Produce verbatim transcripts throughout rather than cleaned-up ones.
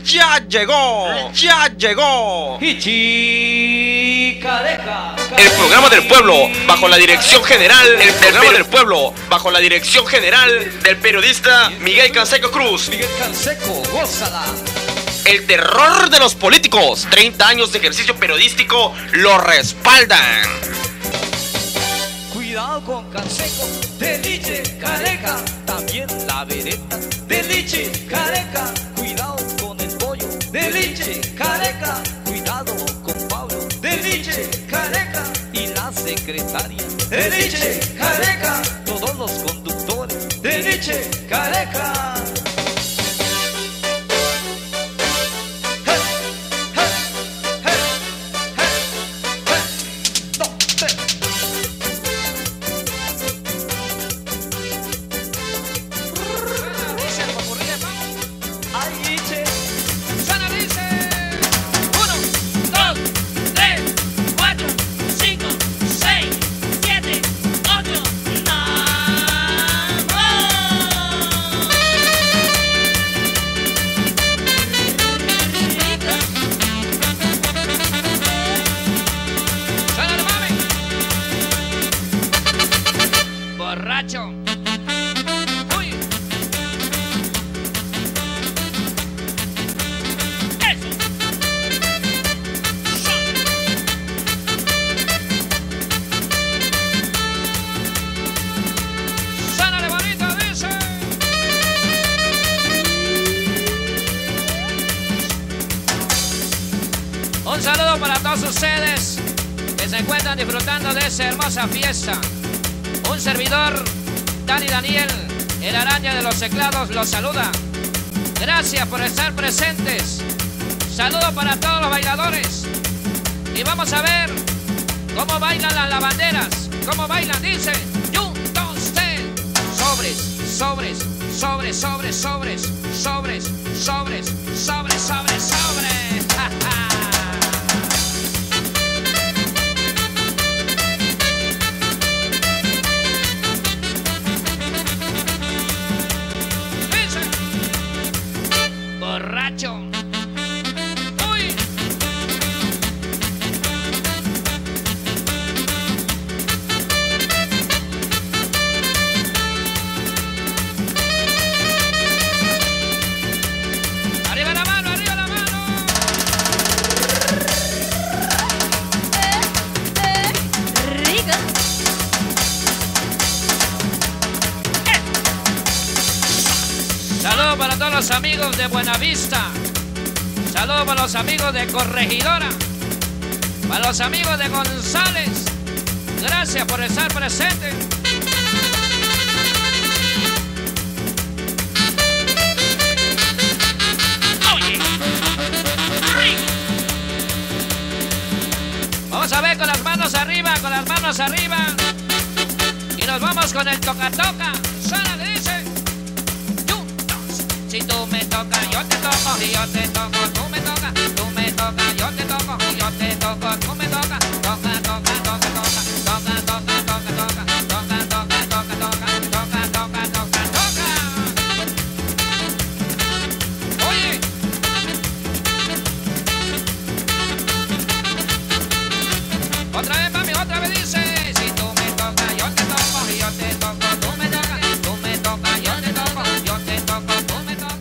ya llegó, ya llegó. Ichicareca. El programa del pueblo, bajo la dirección general, el programa del pueblo, bajo la dirección general del periodista Miguel Canseco Cruz. Miguel Canseco, gózala. El terror de los políticos, treinta años de ejercicio periodístico lo respaldan. Cuidado con Canseco, del Ichicareca. También la vereta, del Ichicareca. Cuidado con el pollo, del Ichicareca. Cuidado con Pablo, del Ichicareca. Y la secretaria, del Ichicareca. Todos los conductores, del Ichicareca. Un saludo para todos ustedes que se encuentran disfrutando de esa hermosa fiesta. Un servidor, Dani Daniel, el araña de los teclados, los saluda. Gracias por estar presentes. Saludo para todos los bailadores. Y vamos a ver cómo bailan las lavanderas. Cómo bailan, dice. Un, dos, tres. Sobres, sobres, sobres, sobres, sobres, sobres, sobres, sobres, sobres, sobres. ¡Ja, ja! Borracho. Uy. Arriba la mano, arriba la mano. Eh, eh, rica. Saludos para todos los amigos de Buenavista. Saludos para los amigos de Corregidora. Para los amigos de González. Gracias por estar presentes. Oye. Ay. Vamos a ver con las manos arriba, con las manos arriba. Y nos vamos con el toca-toca. Sara le dice. Si tú me tocas, yo te toco, y yo te toco, tú me tocas, tú me tocas, yo te toco, y yo te toco, tú me tocas, toca, toca, toca, toca, toca, toca, toca, toca, toca, toca, toca, toca, toca, toca, toca, toca. Oye. Otra vez, mami, otra vez dice, si tú me tocas, yo te toco, y yo te toco, tú me tocas, tú me tocas, yo te toco, yo te toco, tú me tocas.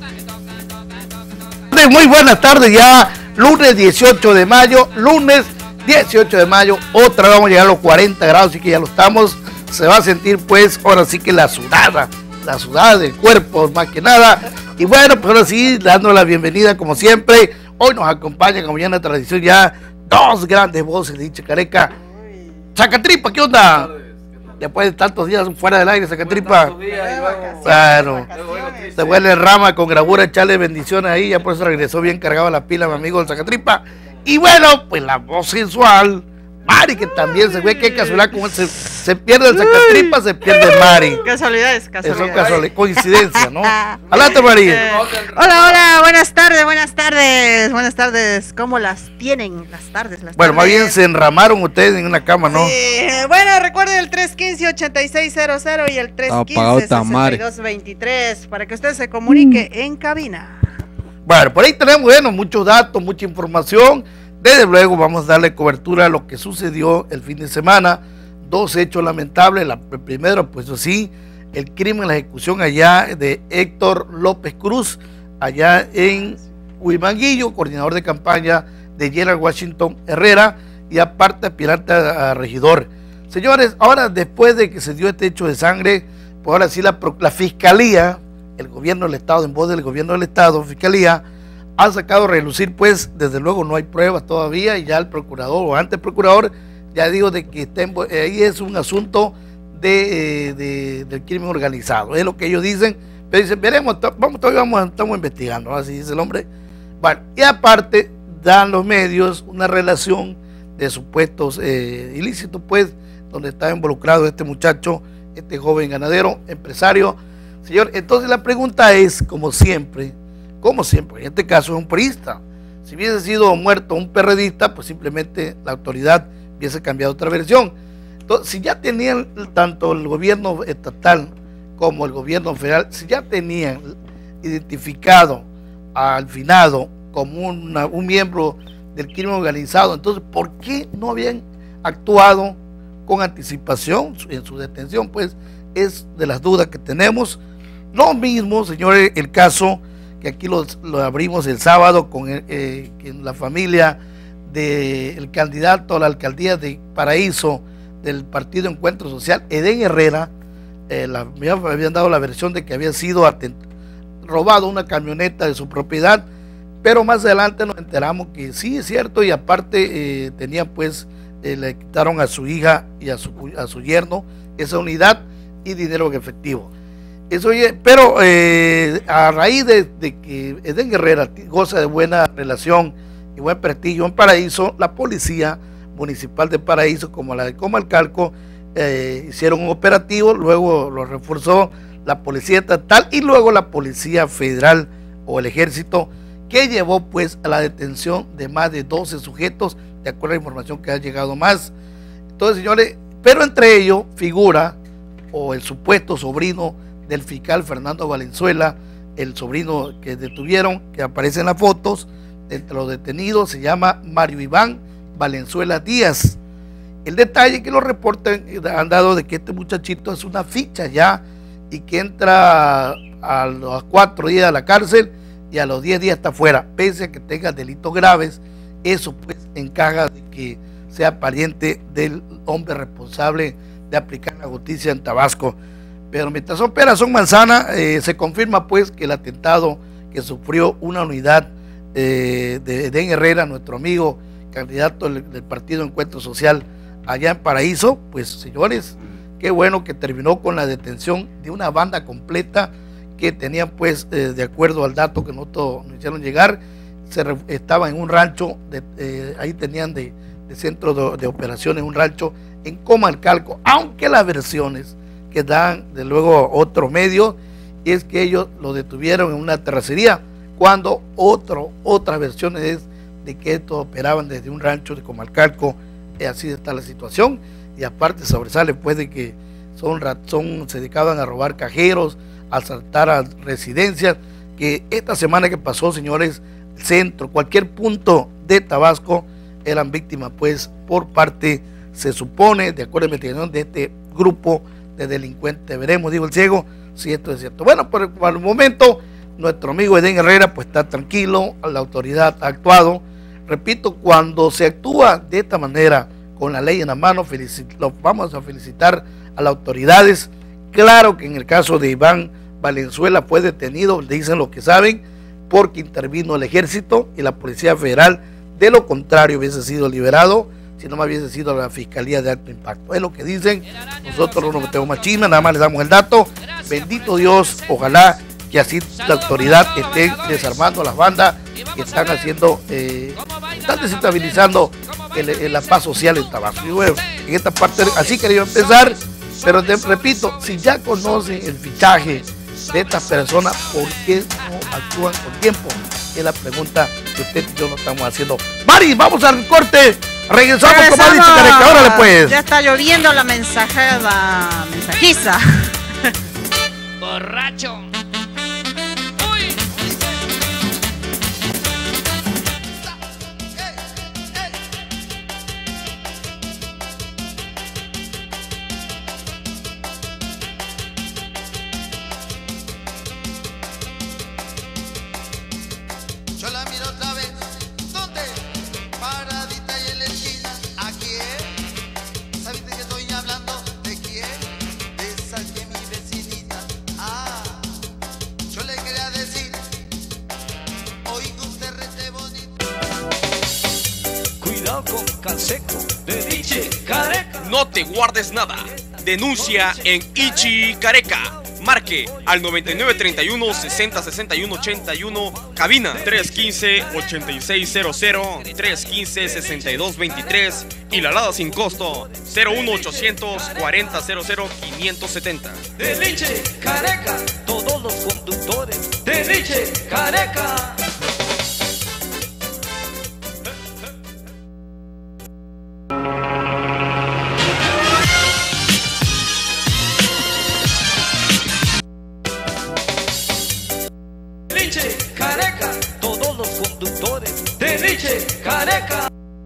Muy buenas tardes, ya lunes dieciocho de mayo, lunes dieciocho de mayo, otra vez vamos a llegar a los cuarenta grados, así que ya lo estamos, se va a sentir pues ahora sí que la sudada, la sudada del cuerpo más que nada, y bueno, pues ahora sí, dando la bienvenida como siempre, hoy nos acompañan como ya en la tradición ya, dos grandes voces de Ichicareca. Zacatripa, ¿qué onda? Después de tantos días fuera del aire, Zacatripa. Claro. Se huele rama con gravura, echarle bendiciones ahí, ya por eso regresó bien cargado la pila, mi amigo el Zacatripa. Y bueno, pues la voz sensual, Mari, que también se ve que casualidad, como se, se pierde el Zacatripa, se pierde Mari. Casualidades, casualidades. Son casualidades, coincidencia, ¿no? Adelante, Mari. Eh, hola, hola, buenas tardes, buenas tardes, buenas tardes. ¿Cómo las tienen las tardes? Las bueno, tardes? más bien se enramaron ustedes en una cama, ¿no? Sí, bueno, recuerden el tres uno cinco, ocho seis cero cero y el tres uno cinco, seis dos dos tres para que usted se comunique en cabina. Bueno, por ahí tenemos, bueno, muchos datos, mucha información. Desde luego vamos a darle cobertura a lo que sucedió el fin de semana. Dos hechos lamentables. La, el primero, pues así, el crimen, la ejecución allá de Héctor López Cruz, allá en Huimanguillo, coordinador de campaña de Gerald Washington Herrera, y aparte aspirante a, a regidor. Señores, ahora después de que se dio este hecho de sangre, pues ahora sí la, la Fiscalía, el gobierno del Estado, en voz del gobierno del Estado, Fiscalía, ha sacado a relucir, pues, desde luego no hay pruebas todavía, y ya el procurador o antes procurador ya dijo de que está en, ahí es un asunto de, de, del crimen organizado, es lo que ellos dicen, pero dicen, veremos, vamos, todavía vamos, estamos investigando, así dice el hombre. Bueno, y aparte dan los medios una relación de supuestos eh, ilícitos, pues, donde está involucrado este muchacho, este joven ganadero, empresario. Señor, entonces la pregunta es, como siempre, como siempre, en este caso es un priista. Si hubiese sido muerto un perredista, pues simplemente la autoridad hubiese cambiado otra versión. Entonces, si ya tenían tanto el gobierno estatal como el gobierno federal, si ya tenían identificado al finado como una, un miembro del crimen organizado, entonces, ¿por qué no habían actuado con anticipación en su detención? Pues es de las dudas que tenemos. Lo mismo, señores, el caso que aquí lo, lo abrimos el sábado con el, eh, la familia del candidato a la alcaldía de Paraíso del Partido Encuentro Social, Edén Herrera. Eh, la, me habían dado la versión de que había sido atent, robado una camioneta de su propiedad, pero más adelante nos enteramos que sí es cierto, y aparte eh, tenía pues, eh, le quitaron a su hija y a su, a su yerno esa unidad y dinero en efectivo. Eso, pero eh, a raíz de, de que Edén Herrera goza de buena relación y buen prestigio en Paraíso, la policía municipal de Paraíso, como la de Comalcalco, eh, hicieron un operativo, luego lo reforzó la policía estatal y luego la policía federal o el ejército, que llevó pues a la detención de más de doce sujetos, de acuerdo a la información que ha llegado más. Entonces, señores, pero entre ellos figura o el supuesto sobrino del fiscal Fernando Valenzuela, el sobrino que detuvieron, que aparece en las fotos, entre los detenidos se llama Mario Iván Valenzuela Díaz. El detalle que lo reportan han dado de que este muchachito es una ficha ya y que entra a los cuatro días a la cárcel y a los diez días está fuera, pese a que tenga delitos graves. Eso pues encaja de que sea pariente del hombre responsable de aplicar la justicia en Tabasco. Pero mientras son peras, son manzanas, eh, se confirma pues que el atentado que sufrió una unidad eh, de Edén Herrera, nuestro amigo candidato del, del Partido Encuentro Social allá en Paraíso, pues señores, qué bueno que terminó con la detención de una banda completa que tenían pues, eh, de acuerdo al dato que nosotros nos hicieron llegar, se re, estaba en un rancho, de, eh, ahí tenían de, de centro de, de operaciones, un rancho en Comalcalco, aunque las versiones que dan de luego otros medios es que ellos lo detuvieron en una terracería, cuando otro, otras versiones es de que estos operaban desde un rancho de Comalcalco. Eh, así está la situación, y aparte sobresale pues de que son, son, se dedicaban a robar cajeros, a asaltar a residencias, que esta semana que pasó, señores, centro, cualquier punto de Tabasco eran víctimas pues por parte, se supone, de acuerdo a la investigación de este grupo de delincuentes. Veremos, digo el ciego, si esto es cierto. Bueno, por, por el momento nuestro amigo Edén Herrera pues está tranquilo, la autoridad ha actuado. Repito, cuando se actúa de esta manera, con la ley en la mano, lo vamos a felicitar a las autoridades. Claro que en el caso de Iván Valenzuela fue detenido, dicen lo que saben, porque intervino el ejército y la policía federal. De lo contrario hubiese sido liberado, si no me hubiese sido la Fiscalía de Alto Impacto. Es lo que dicen, nosotros no nos metemos más chisme, nada más les damos el dato. Bendito Dios, ojalá que así la autoridad esté desarmando a las bandas que están haciendo, eh, están desestabilizando el, el, la paz social en Tabasco. Y bueno, en esta parte, así quería empezar, pero te repito, si ya conocen el fichaje de estas personas, ¿por qué no actúan con tiempo? Es la pregunta que usted y yo nos estamos haciendo. Mari, vamos al corte. Regresamos, Regresamos. Como ha dicho Careca, órale pues. Ya está lloviendo la mensajera, mensajiza. Borracho. cuidado con Canseco, de Liche Careca. No te guardes nada. Denuncia en Ichi Careca. Marque al noventa y nueve treinta y uno sesenta sesenta y uno ochenta y uno. Cabina tres uno cinco ochenta y seis cero cero, tres uno cinco sesenta y dos veintitrés. Y la alada sin costo cero uno ochocientos cuarenta cero cero quinientos setenta. De Liche Careca, todos los conductores de Liche Careca. Liche Careca, todos los conductores de Liche Careca.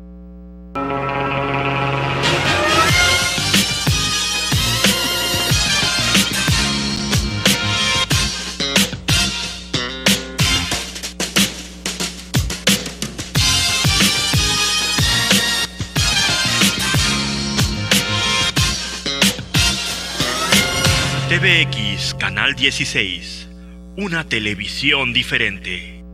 T V X Canal dieciséis, una televisión diferente.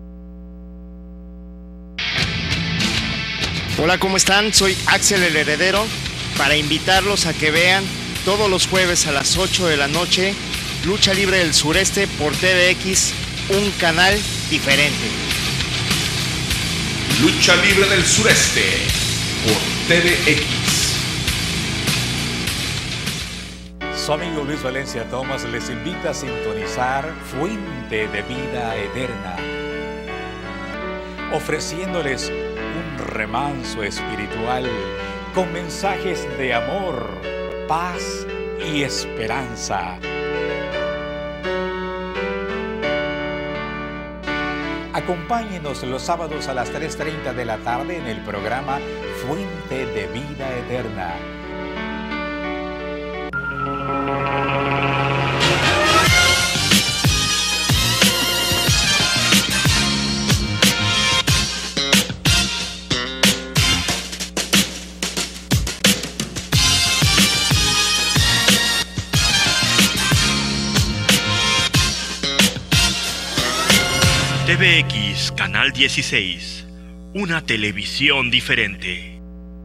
Hola, ¿cómo están? Soy Axel el Heredero para invitarlos a que vean todos los jueves a las ocho de la noche Lucha Libre del Sureste por T V X, un canal diferente. Lucha Libre del Sureste por T V X. Su amigo Luis Valencia Thomas les invita a sintonizar Fuente de Vida Eterna, ofreciéndoles un remanso espiritual con mensajes de amor, paz y esperanza. Acompáñenos los sábados a las tres treinta de la tarde en el programa Fuente de Vida Eterna. T V X Canal dieciséis, una televisión diferente.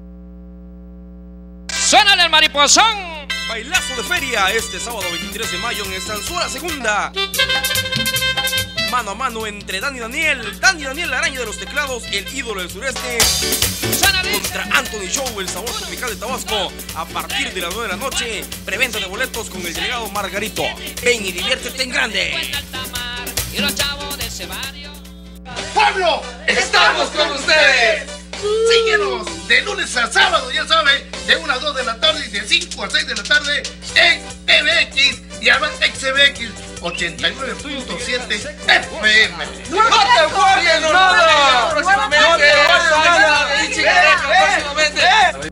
¡Suena el mariposón! Bailazo de feria este sábado veintitrés de mayo en Estanzuela Segunda. Mano a mano entre Dani Daniel, Dani Daniel, la araña de los teclados, el ídolo del sureste, contra Anthony Show, el sabor tropical de Tabasco, a partir de las nueve de la noche. Preventa de boletos con el delegado Margarito. Ven y diviértete en grande. Y los chavos de ese barrio. ¡Pueblo! ¡Estamos con ustedes! Síguenos de lunes a sábado, ya sabe, de una a dos de la tarde y de cinco a seis de la tarde en T V X y además X V X ochenta y nueve punto siete F M. ¡No te guardes nada! ¡Próximamente! ¡No te guardes nada! ¡Próximamente!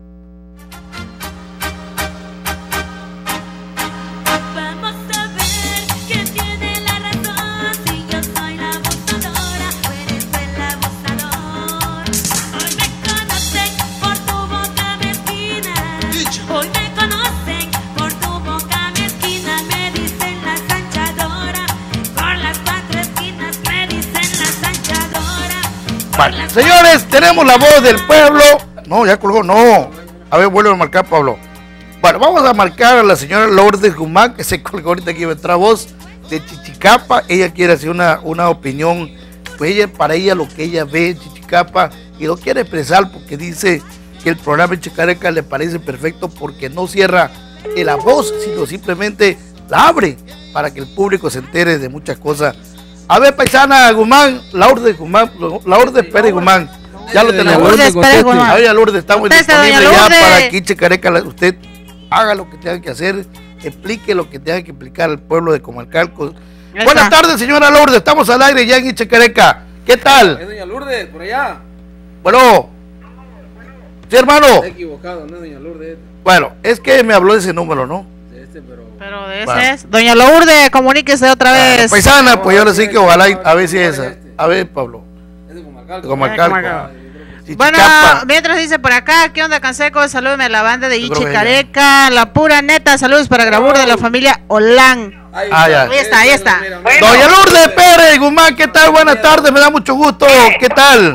Vale. Señores, tenemos la voz del pueblo. No, ya colgó, no. A ver, vuelve a marcar, Pablo. Bueno, vamos a marcar a la señora Lourdes Guzmán, que se colgó ahorita, aquí va a entrar voz de Chichicapa. Ella quiere hacer una, una opinión, pues ella, para ella lo que ella ve en Chichicapa, y lo quiere expresar porque dice que el programa de Chicareca le parece perfecto porque no cierra la voz, sino simplemente la abre para que el público se entere de muchas cosas. A ver, paisana Guzmán, Lourdes Guzmán, Lourdes Pérez Guzmán, ya lo tenemos. Lourdes Pérez Guzmán. A ver, Lourdes, estamos Conteste, disponibles doña ya Lourdes. para que Chicareca, usted haga lo que tenga que hacer, explique lo que tenga que explicar al pueblo de Comalcalco. Esa. Buenas tardes, señora Lourdes, estamos al aire ya en Chicareca. ¿Qué tal? Es doña Lourdes, por allá. Bueno, sí, hermano. Está equivocado, no es doña Lourdes. Bueno, es que me habló de ese número, ¿no? Este, pero... Pero de ese Bueno. es. Doña Lourdes, comuníquese otra Bueno, vez. paisana, pues yo le sé que ojalá, y- a ver si es esa. A ver, Pablo. Es de Comalcalco. De Comalcalco. Eh, Comalcalco. Sí, Bueno, Chicapa. mientras dice por acá, ¿qué onda, Canseco? Salúdeme a la banda de Yo creo Ichi que Careca, la pura neta. Saludos para Grabur de la familia Olán. Ahí Ah, ya. Ahí está, ahí está. Doña Lourdes Pérez Guzmán, ¿qué tal? Buenas tardes, me da mucho gusto. ¿Qué tal?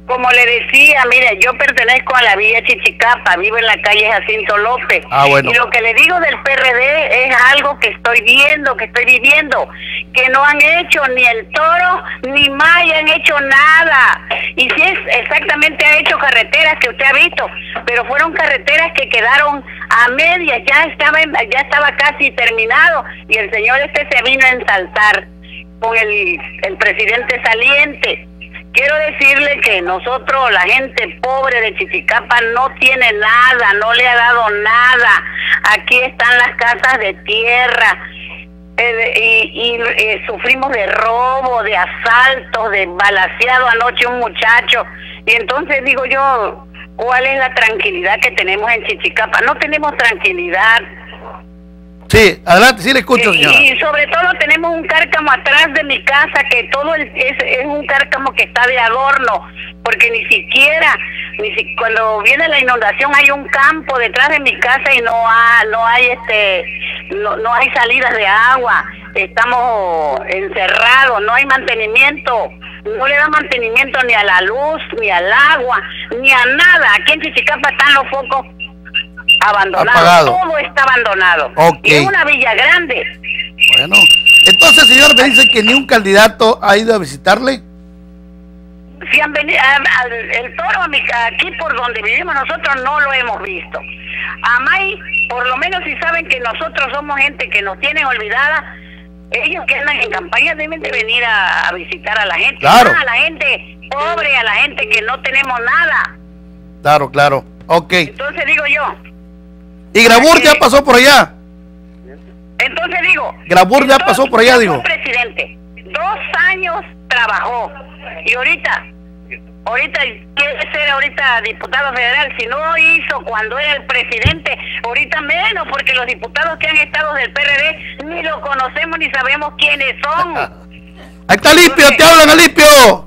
como le decía, mire, yo pertenezco a la Villa Chichicapa, vivo en la calle Jacinto López. Ah, bueno. Y lo que le digo del P R D es algo que estoy viendo, que estoy viviendo, que no han hecho ni el Toro ni Maya han hecho nada. Y sí, es, exactamente ha hecho carreteras que usted ha visto, pero fueron carreteras que quedaron a medias, ya estaba, en, ya estaba casi terminado y el señor este se vino a ensalzar con el, el presidente saliente. Quiero decirle que nosotros, la gente pobre de Chichicapa, no tiene nada, no le ha dado nada. Aquí están las casas de tierra eh, y, y eh, sufrimos de robo, de asaltos, de balaceado anoche un muchacho. Y entonces digo yo, ¿cuál es la tranquilidad que tenemos en Chichicapa? No tenemos tranquilidad. Sí, adelante, sí le escucho, señora. Y, y sobre todo tenemos un cárcamo atrás de mi casa, que todo el, es, es un cárcamo que está de adorno, porque ni siquiera, ni si, cuando viene la inundación hay un campo detrás de mi casa y no ha, no hay este, no, no hay salidas de agua, estamos encerrados, no hay mantenimiento, no le da mantenimiento ni a la luz, ni al agua, ni a nada. Aquí en Chichicapa están los focos abandonado, apagado. Todo está abandonado. Okay. Y es una villa grande. Bueno, entonces, señor, me dice que ni un candidato ha ido a visitarle. Si han venido, a, a, el Toro aquí por donde vivimos nosotros no lo hemos visto. A May, por lo menos si saben que nosotros somos gente que nos tienen olvidada, ellos que andan en campaña deben de venir a, a visitar a la gente. Claro. A la gente pobre, a la gente que no tenemos nada. Claro, claro. Ok. Entonces digo yo. ¿Y Grabur ya pasó por allá? Entonces digo, Grabur ya pasó por allá, digo. Presidente, dos años trabajó y ahorita, ahorita quiere ser ahorita diputado federal. Si no hizo cuando era el presidente, ahorita menos, porque los diputados que han estado del P R D ni lo conocemos ni sabemos quiénes son. Ahí está Limpio, te hablan, Limpio.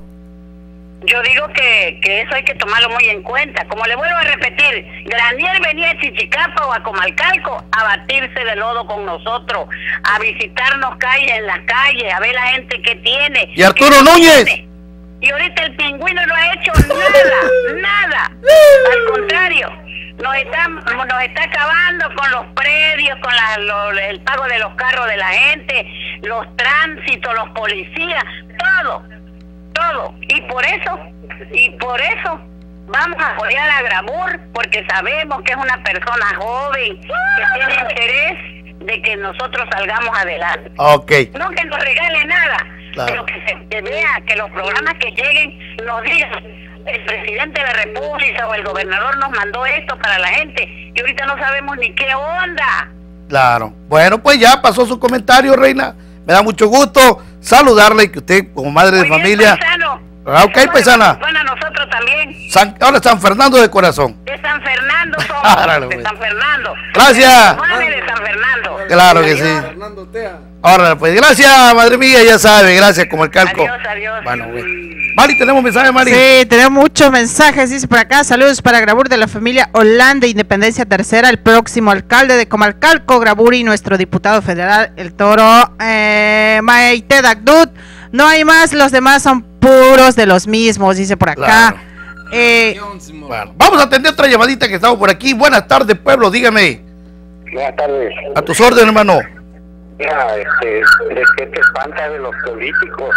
Yo digo que, que eso hay que tomarlo muy en cuenta. Como le vuelvo a repetir, Granier venía a Chichicapa o a Comalcalco a batirse de lodo con nosotros, a visitarnos calle en las calles, a ver la gente que tiene. ¿Y Arturo Núñez? Tiene. Y ahorita el pingüino no ha hecho nada, nada. Al contrario, nos está, nos está acabando con los predios, con la, lo, el pago de los carros de la gente, los tránsitos, los policías, todo. Todo. Y por eso, y por eso vamos a apoyar a Grabur, porque sabemos que es una persona joven, que tiene interés de que nosotros salgamos adelante. Ok. No que nos regale nada, Claro. pero que se que vea, que los programas que lleguen nos digan, el presidente de la República o el gobernador nos mandó esto para la gente, y ahorita no sabemos ni qué onda. Claro. Bueno, pues ya pasó su comentario, reina. Me da mucho gusto saludarle y que usted, como madre de Muy bien, familia. paisano. Ah, ok, paisana. Bueno, nosotros también. San, ahora San Fernando de corazón. De San Fernando somos, Árale, de pues. San Fernando. Gracias. Mami de San Fernando. Claro que sí. Ahora, pues gracias, madre mía, ya sabe, gracias, como el calco. Adiós, adiós. Bueno, güey. Mari, tenemos mensaje, Mari. Sí, tenemos muchos mensajes, dice por acá. Saludos para Grabur de la familia Holanda, Independencia Tercera, el próximo alcalde de Comalcalco, Grabur, y nuestro diputado federal, el Toro, eh, Maite Dagdut. No hay más, los demás son puros de los mismos, dice por acá. Claro. Eh, Bueno, vamos a atender otra llamadita que estamos por aquí. Buenas tardes, pueblo, dígame. Buenas tardes. A tus órdenes, hermano. Mira, este, ¿de qué te espanta de los políticos?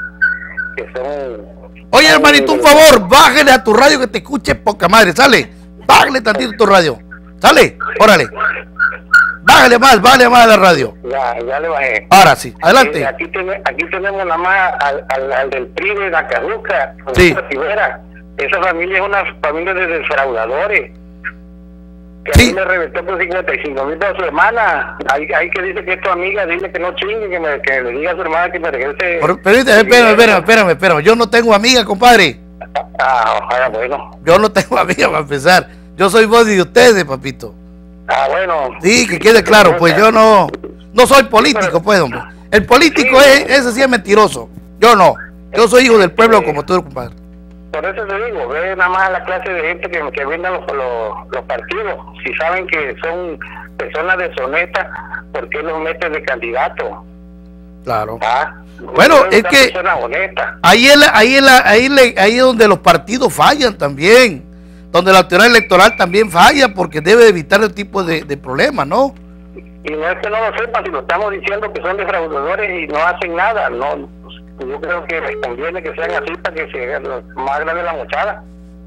Que son... Oye, hermanito, un favor, bájale a tu radio que te escuche poca madre, sale. Bájale tantito tu radio. Sale, órale. Bájale más, bájale más a la radio. Ya, ya le bajé. Ahora sí, adelante. Eh, aquí, ten, aquí tenemos nada más al, al, al del P R I de la Caruca, Sí. Rivera. Esa familia es una familia de defraudadores. Que Sí. a mí me reventó por cincuenta y cinco mil para su hermana. Hay, hay que dice que es tu amiga, dile que no chingue, que, me, que le diga a su hermana que me regrese. Pero, pero, espérame, espérame, espérame, espérame. Yo no tengo amiga, compadre. Ah, ojalá, bueno. Yo no tengo amiga para empezar. Yo soy body de ustedes, papito. Ah, bueno. Sí, que quede claro, pues yo no no soy político, pues, hombre. El político es, ese sí es mentiroso. Yo no. Yo soy hijo del pueblo como tú, compadre. Por eso te digo, ve nada más a la clase de gente que, que vendan los, los, los partidos. Si saben que son personas deshonestas, ¿por qué los meten de candidato? Claro. ¿Ah? Bueno, es que ahí es, la, ahí, es la, ahí, le, ahí es donde los partidos fallan también, donde la autoridad electoral también falla, porque debe evitar el tipo de, de problemas, ¿no? Y no es que no lo sepan, si lo estamos diciendo que son defraudadores y no hacen nada, no. Yo creo que les conviene que sean así para que se más grande la mochada.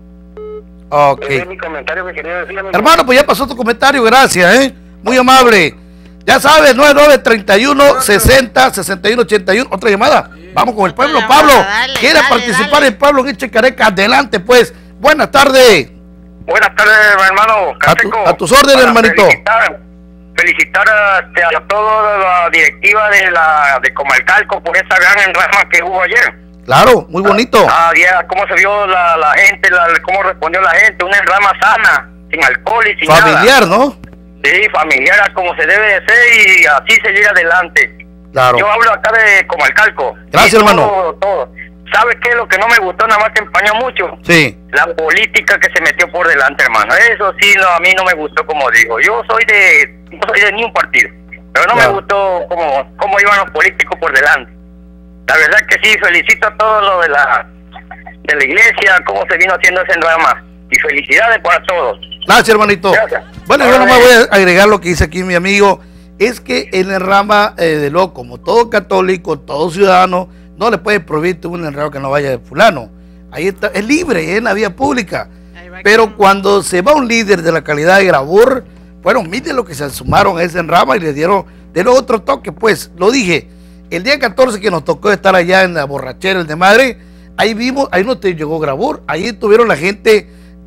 Ok. Ese es mi comentario que quería decir. Hermano, pues ya pasó tu comentario, gracias, ¿eh? Muy amable. Ya sabes, nueve nueve treinta y uno sesenta sesenta y uno ochenta y uno. Otra llamada. Vamos con el pueblo. Pablo, dale, ¿quiere dale, participar dale. el Pablo en Careca? Adelante, pues. Buenas tardes. Buenas tardes, hermano. A, tu, a tus órdenes, Para hermanito. Felicitar, felicitar a, a toda la directiva de la de Comalcalco por esa gran enrama que hubo ayer. Claro, muy bonito. Ah, ya, cómo se vio la, la gente, la, cómo respondió la gente, una enrama sana, sin alcohol y sin Familiar, nada. ¿no? Sí, familiar, como se debe de ser y así seguir adelante. Claro. Yo hablo acá de Comalcalco. Gracias, Y hermano. Todo, todo. ¿Sabes qué? Lo que no me gustó, nada más que empañó mucho. Sí. La política que se metió por delante, hermano. Eso sí, no, a mí no me gustó, como digo. Yo soy de, no soy de ni un partido, pero no Claro. me gustó cómo, cómo iban los políticos por delante. La verdad que sí, felicito a todos los de la, de la iglesia, cómo se vino haciendo ese drama. Y felicidades para todos. Gracias, hermanito. Gracias. Bueno, yo nomás voy a agregar lo que dice aquí mi amigo. Es que en la rama eh, de lo, como todo católico, todo ciudadano, no le puede prohibir un enrado que no vaya de fulano. Ahí está, es libre, es en la vía pública. Pero cuando se va un líder de la calidad de Grabur, bueno, miren lo que se sumaron a ese enrama y le dieron, dieron otro toque, pues, lo dije. El día catorce que nos tocó estar allá en la borrachera, el de madre, ahí vimos, ahí no te llegó Grabur, ahí estuvieron la gente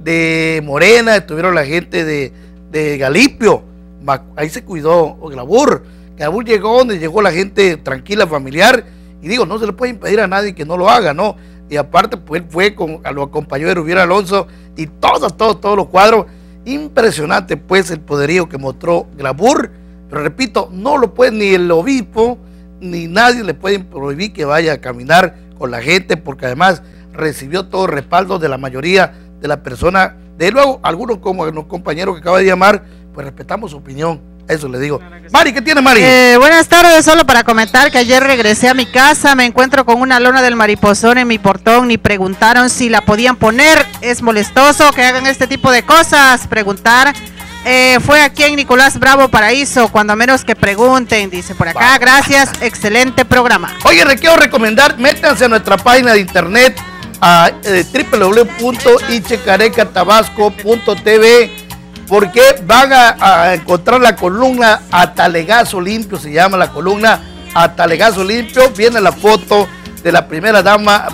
de Morena, estuvieron la gente de, de Galipio, ahí se cuidó Grabur. Grabur llegó donde llegó la gente tranquila, familiar, y digo, no se le puede impedir a nadie que no lo haga, ¿no? Y aparte, pues él fue, con, lo acompañó de Rubiera Alonso, y todos, todos, todos los cuadros, impresionante pues el poderío que mostró Grabur, pero repito, no lo puede ni el obispo, ni nadie le puede prohibir que vaya a caminar con la gente, porque además recibió todo el respaldo de la mayoría de las personas. De luego, algunos como los compañeros que acaba de llamar, pues respetamos su opinión, eso le digo. Mari, ¿qué tiene Mari? Eh, buenas tardes, solo para comentar que ayer regresé a mi casa, me encuentro con una lona del mariposón en mi portón, ni preguntaron si la podían poner, es molestoso que hagan este tipo de cosas, preguntar. Eh, fue aquí en Nicolás Bravo Paraíso, cuando menos que pregunten, dice por acá. Gracias, excelente programa. Oye, le quiero recomendar, métanse a nuestra página de internet a eh, doble u doble u doble u punto ichecareca tabasco punto t v, porque van a, a encontrar la columna A Talegazo Limpio, se llama la columna A Talegazo Limpio. Viene la foto de la primera dama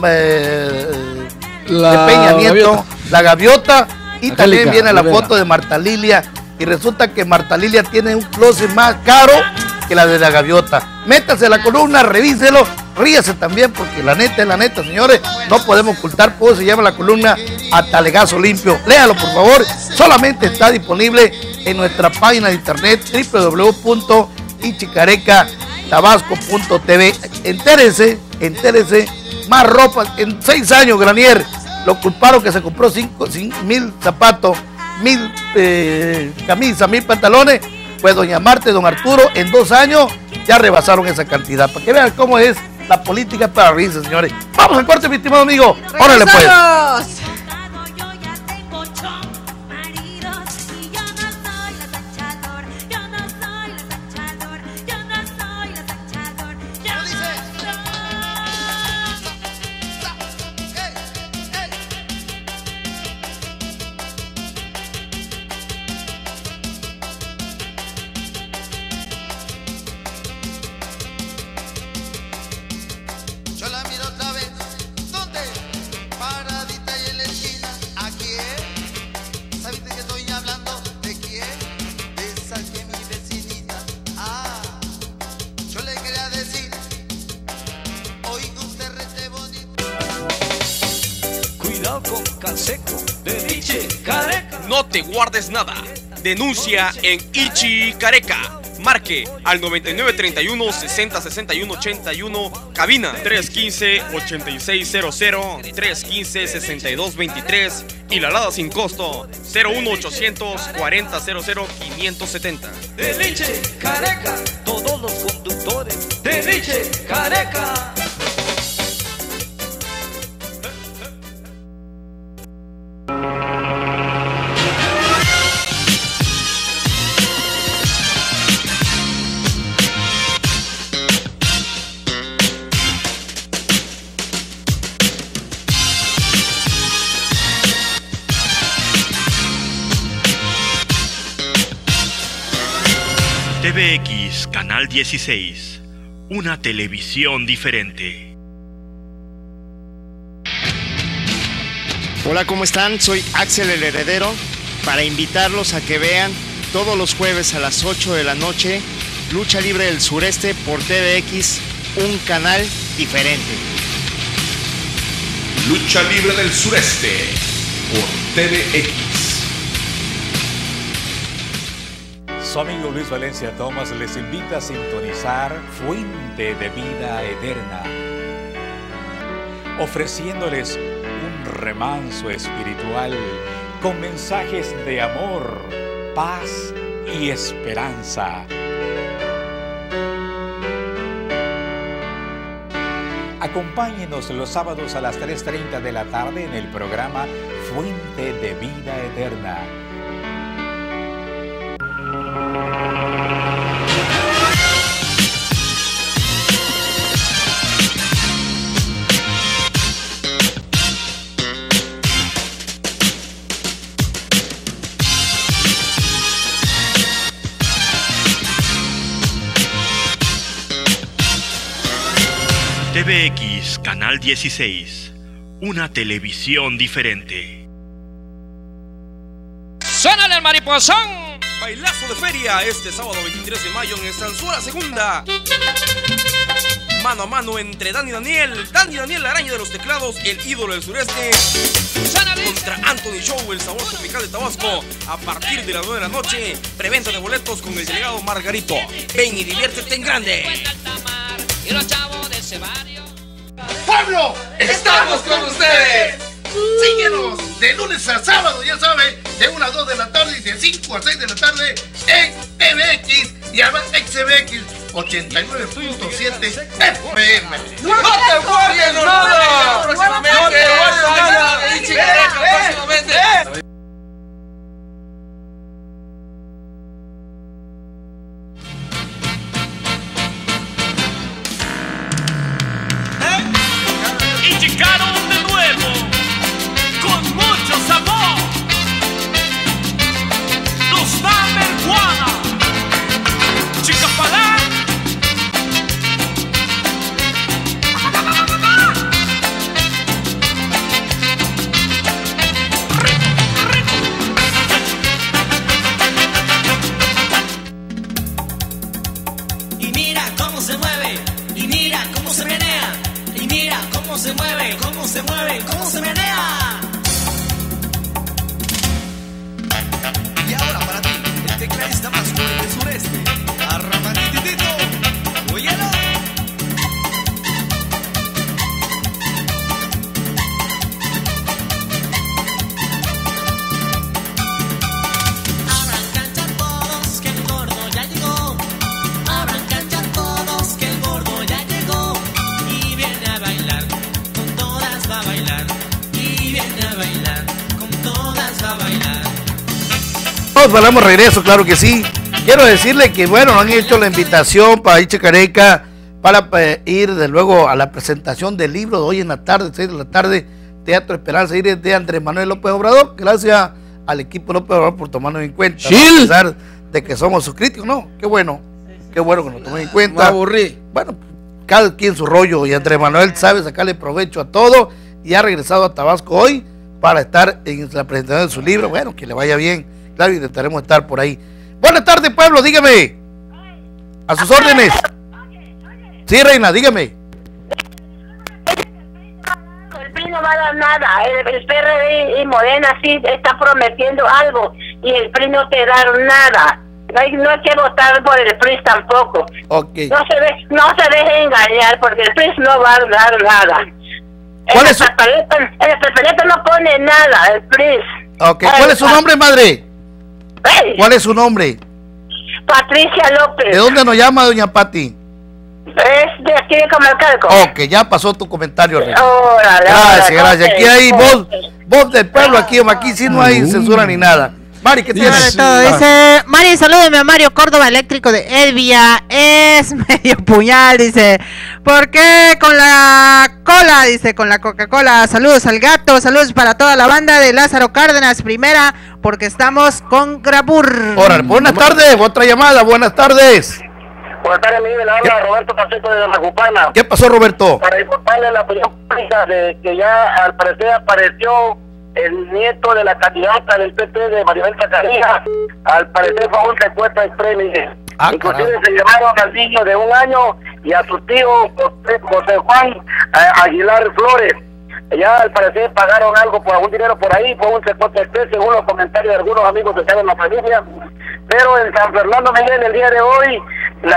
eh, La de Peña Nieto, gaviota. la gaviota, y Angélica también viene la Rivera. foto de Marta Lilia, y resulta que Marta Lilia tiene un closet más caro que la de la gaviota. Métase a la columna, revíselo, ríase también, porque la neta es la neta, señores, no podemos ocultar, pues se llama la columna A Talegazo Limpio. Léalo, por favor, solamente está disponible en nuestra página de internet doble u doble u doble u punto ichicareca tabasco punto t v. Entérese, entérese, más ropa. En seis años, Granier, lo culparon que se compró cinco, cinco, mil zapatos, mil eh, camisas, mil pantalones. Pues doña Marta y don Arturo en dos años ya rebasaron esa cantidad. Para que vean cómo es la política para reírse, señores. Vamos al corte, mi estimado amigo. Órale pues. Yo la miro otra vez, ¿dónde? Paradita y en la esquina, ¿a quién? ¿Sabes de qué estoy hablando? ¿De quién? De esa que mi vecinita. Ah, yo le quería decir, oiga usted rete bonito. Cuidado con Canseco, de Liche Careca. No te guardes nada. Denuncia en Ichi Careca. Marque al noventa y nueve treinta y uno sesenta sesenta y uno ochenta y uno, cabina tres uno cinco ochenta y seis cero cero, tres uno cinco sesenta y dos veintitrés y la alada sin costo cero uno ochocientos cuarenta cero cero quinientos setenta. De Liche Careca, todos los conductores de Liche Careca. T V X Canal dieciséis, una televisión diferente. Hola, ¿cómo están? Soy Axel el Heredero para invitarlos a que vean todos los jueves a las ocho de la noche Lucha Libre del Sureste por T V X, un canal diferente. Lucha Libre del Sureste por T V X. Su amigo Luis Valencia Thomas les invita a sintonizar Fuente de Vida Eterna, ofreciéndoles un remanso espiritual con mensajes de amor, paz y esperanza. Acompáñenos los sábados a las tres treinta de la tarde en el programa Fuente de Vida Eterna. T V X Canal dieciséis, una televisión diferente. ¡Suénale el mariposón! Bailazo de feria este sábado veintitrés de mayo en Estanzuela Segunda. Mano a mano entre Dani Daniel, Dani Daniel, la araña de los teclados, el ídolo del sureste, contra Anthony Show, el sabor tropical de Tabasco, a partir de las nueve de la noche. Preventa de boletos con el delegado Margarito. Ven y diviértete en grande. Y los chavos de ese barrio. ¡Pueblo! ¡Estamos con ustedes! Síguenos de lunes a sábado, ya sabe, de una a dos de la tarde y de cinco a seis de la tarde en T V X y además X T V X ochenta y nueve punto siete F M. ¡No te guardes nada! ¡Próximamente! ¡No te guardes nada! ¡Próximamente! Y llegaron de nuevo, con mucho sabor, los number one, Chicapalá. Y mira cómo se mueve, y mira cómo se menea, y mira cómo se mueve, cómo se mueve, cómo se menea. Y ahora para ti, el tecladista más joven del sureste, Arramatititito, óyelo. Abran cancha todos que el gordo ya llegó. Abran cancha todos que el gordo ya llegó. Y viene a bailar, con todas va a bailar. Y viene a bailar, con todas va a bailar. Nos hablamos regreso, claro que sí. Quiero decirle que, bueno, nos han hecho la invitación para Iche Careca para eh, ir de luego a la presentación del libro de hoy en la tarde, seis de la tarde, Teatro Esperanza, ir de Andrés Manuel López Obrador. Gracias al equipo López Obrador por tomarnos en cuenta, ¿no? A pesar de que somos sus críticos, ¿no? Qué bueno, qué bueno que nos tomen en cuenta. Me aburrí. Bueno, cada quien su rollo, y Andrés Manuel sabe sacarle provecho a todo y ha regresado a Tabasco hoy para estar en la presentación de su libro. Bueno, que le vaya bien, claro, intentaremos estar por ahí. Buenas tardes, pueblo, dígame. A sus órdenes. Sí, reina, dígame. El P R I no va a dar nada. El, el P R D y Morena sí está prometiendo algo y el P R I no te da nada. No hay, no hay que votar por el P R I tampoco. Okay. No se de, no se deje engañar porque el P R I no va a dar nada. ¿Cuál el es su... papeleta, el papeleta no pone nada, el P R I. Okay. ¿Cuál es su nombre, madre? Hey. ¿Cuál es su nombre? Patricia López. ¿De dónde nos llama, doña Pati? Es de aquí de Comalcalco. Ok, ya pasó tu comentario, reina. Órale, Gracias, órale, gracias. ok, Aquí hay ok. voz, voz del pueblo, aquí, aquí sí no hay censura ni nada. Mari, ¿qué Primero tienes? de todo, dice Mari, salúdeme a Mario Córdoba, eléctrico de Elvia. Es medio puñal, dice. ¿Por qué con la cola? Dice, con la Coca-Cola. Saludos al gato, saludos para toda la banda de Lázaro Cárdenas, primera, porque estamos con Grabur. Órale, buenas tardes, otra llamada, buenas tardes. Buenas tardes, Miguel, le habla Roberto Pacheco de Macupana. ¿Qué pasó, Roberto? Para informarle la opinión pública de que ya al parecer apareció el nieto de la candidata del P T de Maribel Zacarías. Al parecer fue un secuestro exprés, Miguel. Ah, inclusive caramba. Se llevaron al niño de un año y a su tío José, José Juan eh, Aguilar Flores. Ya al parecer pagaron algo por algún dinero por ahí, fue un secuestro exprés según los comentarios de algunos amigos que están en la familia. Pero en San Fernando, Miguel, el día de hoy, la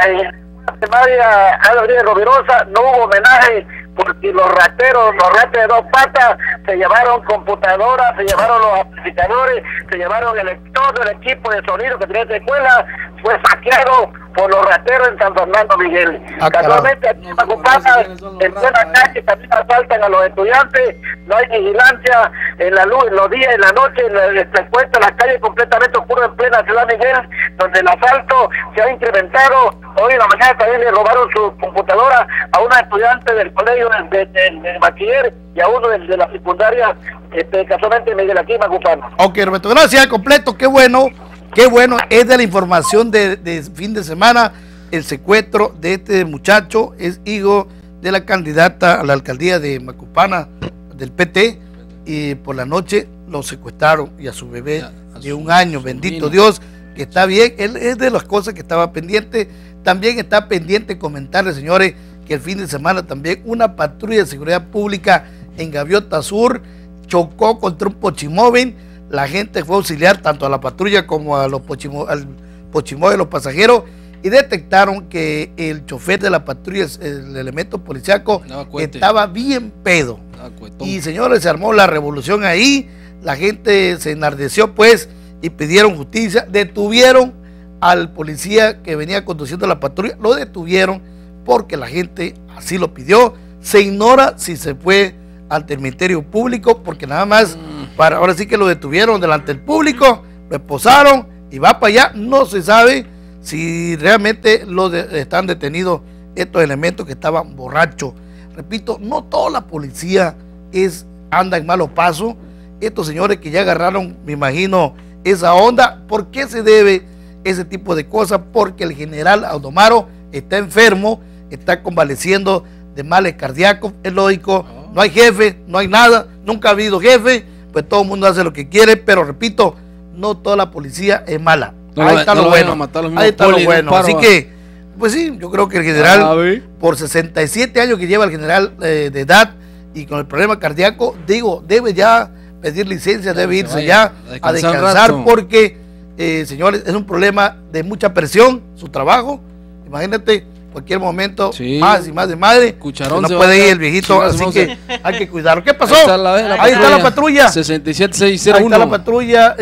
primaria Álvarez Rovirosa no hubo homenaje porque los rateros, los rates de dos patas se llevaron computadoras, se llevaron los amplificadores, se llevaron el, todo el equipo de sonido que tenía esta escuela, fue saqueado por los rateros en San Fernando, Miguel. Ah, Casualmente aquí en Macupana, en plena calle, también asaltan a los estudiantes, no hay vigilancia en la luz, en los días, en la noche, en el, se encuentra la calle completamente oscura en plena ciudad, Miguel, donde el asalto se ha incrementado. Hoy en la mañana también le robaron su computadora a una estudiante del colegio de, de, de, de bachiller y a uno de, de la secundaria, este, casualmente Miguel, aquí en Macupana. Ok, Roberto, gracias, completo, qué bueno, qué bueno, es de la información de, de fin de semana, el secuestro de este muchacho, es hijo de la candidata a la alcaldía de Macupana, del P T, y por la noche lo secuestraron, y a su bebé de un año, bendito Dios, que está bien, él es de las cosas que estaba pendiente. También está pendiente comentarles, señores, que el fin de semana también una patrulla de seguridad pública en Gaviota Sur chocó contra un pochimóvil. La gente fue a auxiliar tanto a la patrulla como a los pochimo, al pochimóvil, los pasajeros, y detectaron que el chofer de la patrulla, el elemento policiaco, estaba bien pedo. Y, señores, se armó la revolución ahí, la gente se enardeció, pues, y pidieron justicia, detuvieron al policía que venía conduciendo la patrulla, lo detuvieron porque la gente así lo pidió. Se ignora si se fue ante el Ministerio Público, porque nada más, para ahora sí que lo detuvieron delante del público, lo esposaron y va para allá. No se sabe si realmente lo de, están detenidos estos elementos que estaban borrachos. Repito, no toda la policía es anda en malos pasos. Estos señores que ya agarraron, me imagino, esa onda. ¿Por qué se debe ese tipo de cosas? Porque el general Audomaro está enfermo, está convaleciendo de males cardíacos, es lógico, no hay jefe, no hay nada, nunca ha habido jefe, pues todo el mundo hace lo que quiere, pero repito, no toda la policía es mala. No, ahí está no lo bueno, ahí está lo bueno, así que, pues sí, yo creo que el general, por sesenta y siete años que lleva el general eh, de edad y con el problema cardíaco, digo, debe ya pedir licencia, debe irse vaya, ya a descansar, porque Eh, señores, es un problema de mucha presión, su trabajo. Imagínate, cualquier momento, sí, más y más de madre, no puede ir el viejito, así que hay que cuidarlo. ¿Qué pasó? Ahí está la, la Ahí está la patrulla. sesenta y siete seiscientos uno. Ahí está la patrulla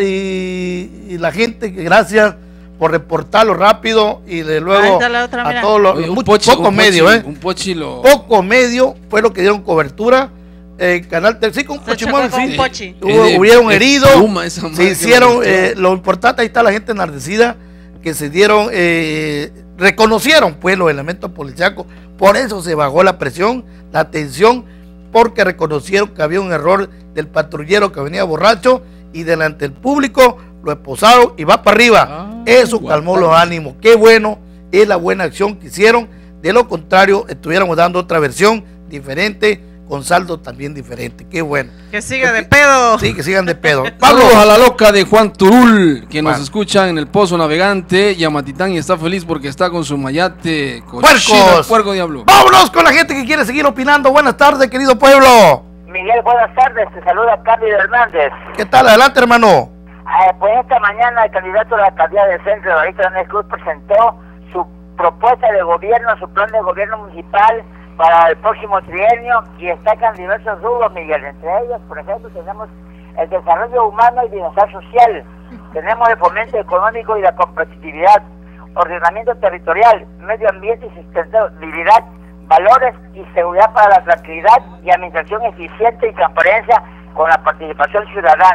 y, y la gente, que gracias por reportarlo rápido y de luego otra, a todos los, Oye, mucho, pochi, poco medio, pochi, ¿eh? Un pochilo. Poco medio fue lo que dieron cobertura. Eh, Canal sí, con un pochimón, sí. Pochi. Hubo, hubieron heridos, se hicieron, eh, lo importante, ahí está la gente enardecida, que se dieron, eh, reconocieron pues los elementos policíacos, por eso se bajó la presión, la tensión, porque reconocieron que había un error del patrullero que venía borracho y delante del público lo esposaron y va para arriba. Ah, eso calmó los ánimos. Qué bueno, es la buena acción que hicieron. De lo contrario, estuviéramos dando otra versión diferente, con saldo también diferente. Qué bueno. Que siga de pedo. Sí, que sigan de pedo. Pablo, a la loca de Juan Turul, que nos escucha en el Pozo Navegante, y a Matitán, y está feliz porque está con su mayate. ¡Puercos! Puerco diablo. Vámonos con la gente que quiere seguir opinando. Buenas tardes, querido pueblo. Miguel, buenas tardes. Te saluda Cándido Hernández. ¿Qué tal? Adelante, hermano. Eh, pues esta mañana el candidato a la alcaldía del centro, David Hernández Cruz, presentó su propuesta de gobierno, su plan de gobierno municipal para el próximo trienio, y destacan diversos rubros, Miguel. Entre ellos, por ejemplo, tenemos el desarrollo humano y bienestar social, tenemos el fomento económico y la competitividad, ordenamiento territorial, medio ambiente y sustentabilidad, valores y seguridad para la tranquilidad y administración eficiente y transparencia con la participación ciudadana.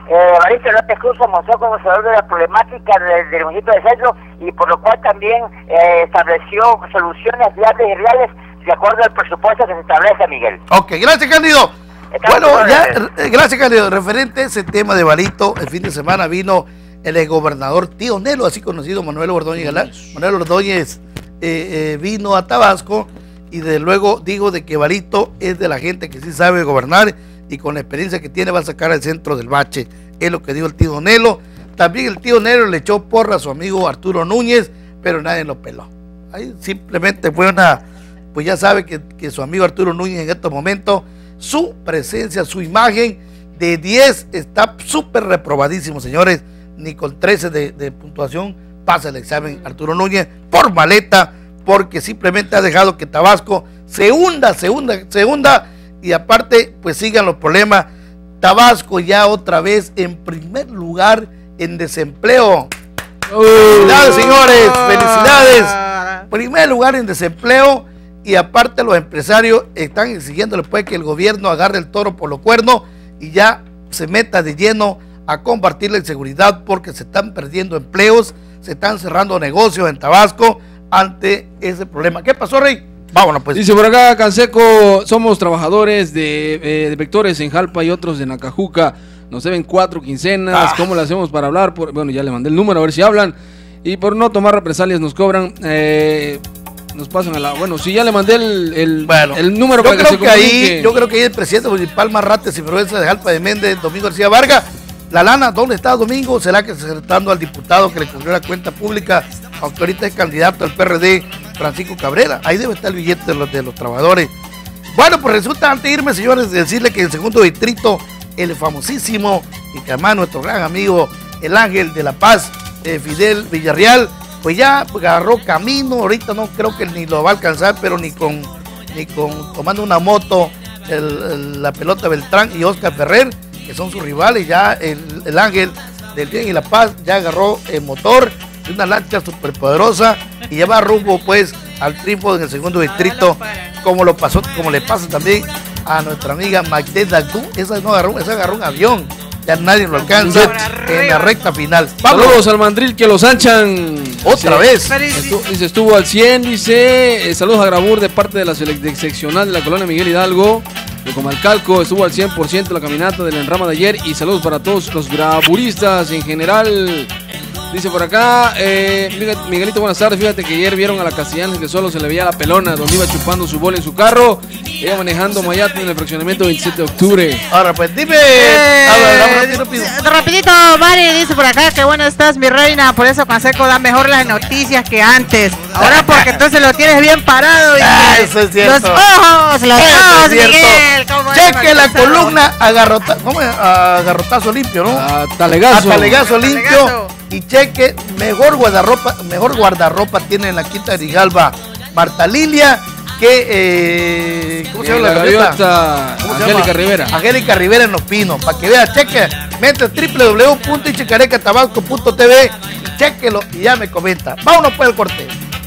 eh, Evaristo López Cruz comenzó como conocedor de la problemática del, del municipio de Centro y por lo cual también eh, estableció soluciones viables y reales de acuerdo al presupuesto que se establece, Miguel. Ok, gracias, Cándido. Estamos Bueno, ya, gracias. eh, gracias, Cándido. Referente a ese tema de Barito, el fin de semana vino el exgobernador Tío Nelo, así conocido, Manuel Ordóñez Galán. Manuel Ordóñez eh, eh, vino a Tabasco y de luego digo de que Barito es de la gente que sí sabe gobernar y con la experiencia que tiene va a sacar al centro del bache. Es lo que dijo el Tío Nelo. También el Tío Nelo le echó porra a su amigo Arturo Núñez, pero nadie lo peló. Ahí simplemente fue una... Pues ya sabe que, que su amigo Arturo Núñez en estos momentos, su presencia, su imagen de diez está súper reprobadísimo, señores. Ni con trece de, de puntuación pasa el examen Arturo Núñez por maleta, porque simplemente ha dejado que Tabasco se hunda, se hunda, se hunda y aparte pues sigan los problemas. Tabasco ya otra vez en primer lugar en desempleo. Felicidades, señores, felicidades. Primer lugar en desempleo. Y aparte los empresarios están exigiéndole pues que el gobierno agarre el toro por los cuernos y ya se meta de lleno a combatir la inseguridad porque se están perdiendo empleos, se están cerrando negocios en Tabasco ante ese problema. ¿Qué pasó, Rey? Vámonos pues. Dice por acá Canseco, somos trabajadores de, eh, de vectores en Jalpa y otros de Nacajuca, nos deben cuatro quincenas, ah. ¿Cómo le hacemos para hablar? Por, bueno, ya le mandé el número a ver si hablan y por no tomar represalias nos cobran... Eh, nos pasan a la... Bueno, si ya le mandé el, el, bueno, el número para que creo se que comunique. ahí, yo creo que ahí el presidente municipal Marrates y Provenza de Jalpa de Méndez, Domingo García Vargas, la lana, ¿dónde está Domingo? ¿Será que se está dando al diputado que le cogió la cuenta pública, aunque ahorita es candidato al P R D, Francisco Cabrera? Ahí debe estar el billete de los, de los trabajadores. Bueno, pues resulta, antes de irme, señores, decirle que en el segundo distrito, el famosísimo y que además nuestro gran amigo, el Ángel de la Paz, eh, Fidel Villarreal, pues ya agarró camino. Ahorita no creo que ni lo va a alcanzar, pero ni con ni con tomando una moto el, el, la pelota Beltrán y Oscar Ferrer, que son sus rivales. Ya el, el Ángel del Bien y la Paz ya agarró el motor de una lancha superpoderosa y ya va rumbo pues al triunfo en el segundo distrito, como lo pasó, como le pasa también a nuestra amiga Magdalena Dagú. Esa no agarró, esa agarró un avión. Ya nadie lo alcanza en la recta final. Pablo. Saludos al mandril que los anchan. Otra vez. Estuvo, dice, estuvo al cien, dice. Eh, saludos a Grabur de parte de la de seccional de la colonia Miguel Hidalgo. De Comalcalco, estuvo al cien por ciento la caminata del enrama de ayer. Y saludos para todos los graburistas en general. Dice por acá, eh, Miguelito, buenas tardes. Fíjate que ayer vieron a la Castellanos que solo se le veía la pelona, donde iba chupando su bola en su carro. Iba manejando Mayate en el fraccionamiento veintisiete de octubre. Ahora pues dime. Eh, habla, rápido. Rapidito, Mari dice por acá que bueno estás, mi reina. Por eso Canseco da mejor las noticias que antes. Ahora porque entonces lo tienes bien parado. Y ah, eso es cierto. Los ojos, los eso ojos, es Miguel. Cheque la columna a, garrota, ¿cómo es? A garrotazo limpio, ¿no? A talegazo. A talegazo limpio. Talegazo. Y cheque, mejor guardarropa, mejor guardarropa tiene en la Quinta de Rigalba Marta Lilia que eh, ¿cómo se llama la gaviota? Angélica Rivera. Angélica Rivera en Los Pinos, para que vea, cheque, mete w w w punto ichicarecatabasco punto t v y chequelo y ya me comenta. Vámonos pues al corte.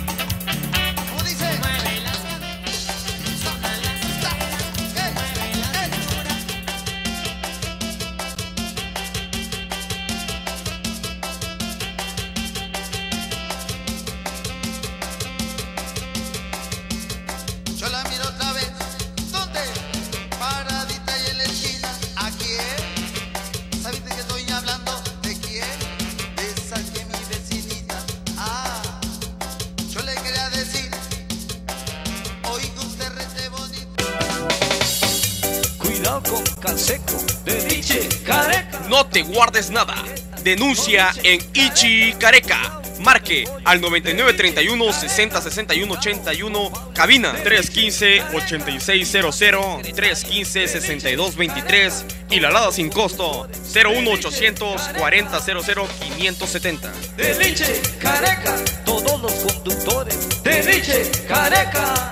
No te guardes nada. Denuncia en Ichicareca. Marque al noventa y nueve treinta y uno sesenta sesenta y uno ochenta y uno. Cabina tres uno cinco ochenta y seis cero cero, tres uno cinco sesenta y dos veintitrés. Y la alada sin costo cero uno ochocientos cuarenta cero cero quinientos setenta. De Ichicareca, todos los conductores de Ichicareca.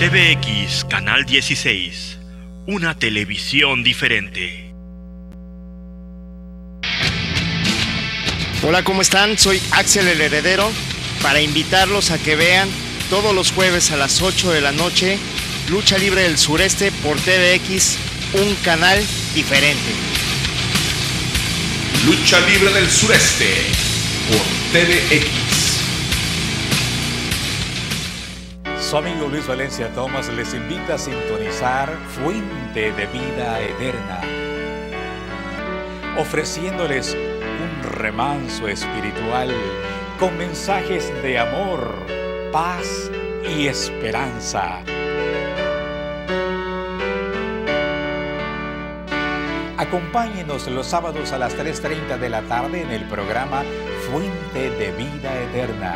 T V X Canal dieciséis, una televisión diferente. Hola, ¿cómo están? Soy Axel el Heredero para invitarlos a que vean todos los jueves a las ocho de la noche Lucha Libre del Sureste por T V X, un canal diferente. Lucha Libre del Sureste por T V X. Su amigo Luis Valencia Thomas les invita a sintonizar Fuente de Vida Eterna, ofreciéndoles un remanso espiritual con mensajes de amor, paz y esperanza. Acompáñenos los sábados a las tres treinta de la tarde en el programa Fuente de Vida Eterna.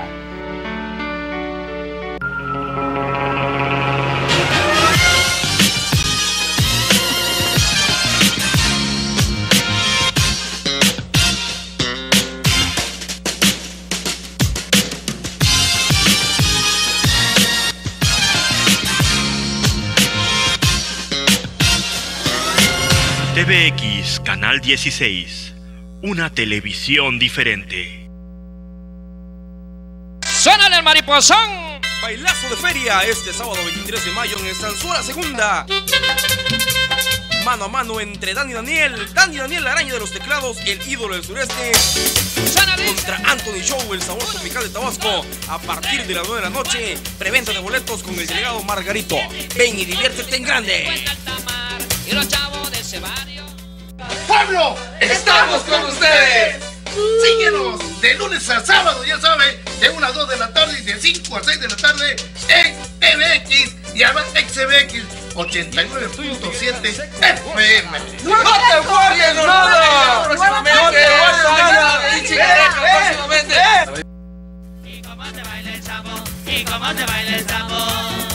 T V X Canal dieciséis, una televisión diferente. ¡Suénale el mariposón! Bailazo de feria este sábado veintitrés de mayo en Estanzuela Segunda. Mano a mano entre Dani Daniel, Dani Daniel la araña de los teclados, el ídolo del sureste, contra Anthony Show, el sabor tropical de Tabasco. A partir de las nueve de la noche, preventa de boletos con el delegado Margarito. Ven y diviértete en grande. Y los chavos de ese barrio. ¡Pueblo! ¡Estamos con ustedes! Síguenos de lunes a sábado, ya sabe, de una a dos de la tarde y de cinco a seis de la tarde en T V X y además X B X ochenta y nueve punto siete F M. ¡No te guardes nada! ¡Próximamente! ¡No te guardes nada! ¡Próximamente! Y cómo te baila el sapo, y cómo te baila el sapo.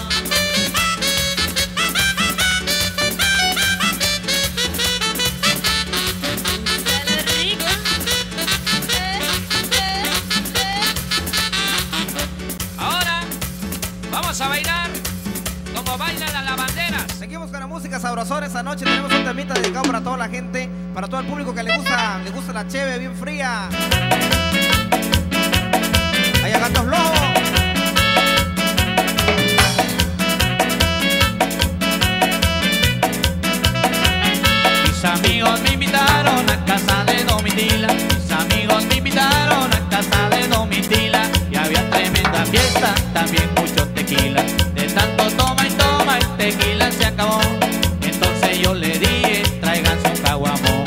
Vamos a bailar como bailan las lavanderas. Seguimos con la música sabrosona. Esta noche tenemos un temita dedicado para toda la gente, para todo el público que le gusta, le gusta la cheve bien fría. Allá Gatos Lobos. Mis amigos me invitaron a casa de Domitila. Mis amigos me invitaron a casa de Domitila. Y había tremenda fiesta, también mucho tequila. De tanto toma y toma, el tequila se acabó. Entonces yo le dije, tráiganse un caguamón.